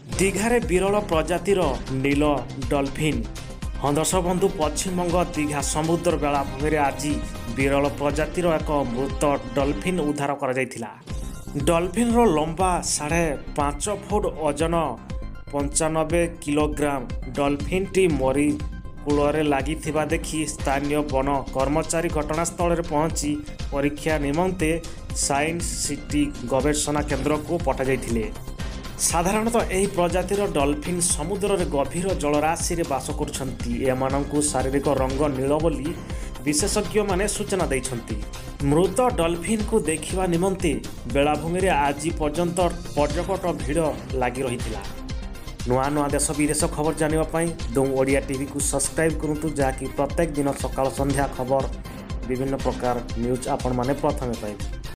दीघारे विरल प्रजातिर नील डॉल्फिन। हाँ दर्शक बंधु, पश्चिमबंग दीघा समुद्र बेलाभूमि आज विरल प्रजातिर एक मृत डॉल्फिन उद्धार कर डॉल्फिन रो लंबा 5.5 फुट ओजन 95 किलोग्राम। डॉल्फिन टी मरी कूल लगी देखि स्थानीय वन कर्मचारी घटनास्थल में पहुंची परीक्षा निमंते साइंस सिटी गवेषणा केन्द्र को पठा जाइथिले। साधारणतः यह प्रजातिर डॉल्फिन समुद्र में गभीर जलराशि में बास कर शारीरिक रंग नील बोली विशेषज्ञ माने सूचना देइछन्ति। मृत डॉल्फिन को देखिबा निमंते बेलाभूमि आज पर्यंत पर्यटक भीड़ लगी रही। नुआ नुआ देश विदेश खबर जानापी डोम ओडिया टीवी को सब्सक्राइब करूँ, जहाँकि प्रत्येक दिन सकाळ संध्या खबर विभिन्न प्रकार न्यूज आपण माने प्रथमे पाइबे।